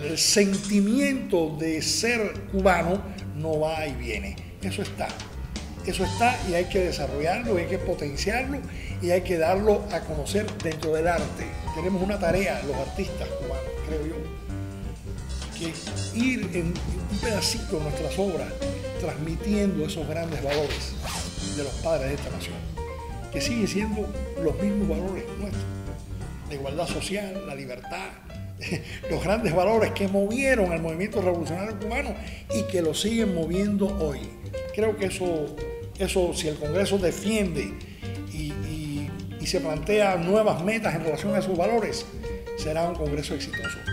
el sentimiento de ser cubano no va y viene. Eso está y hay que desarrollarlo, hay que potenciarlo y hay que darlo a conocer dentro del arte. Tenemos una tarea, los artistas cubanos, creo yo, que ir en un pedacito de nuestras obras transmitiendo esos grandes valores de los padres de esta nación, que siguen siendo los mismos valores nuestros, la igualdad social, la libertad, los grandes valores que movieron al movimiento revolucionario cubano y que lo siguen moviendo hoy. Creo que eso si el Congreso defiende y se plantea nuevas metas en relación a esos valores, será un Congreso exitoso.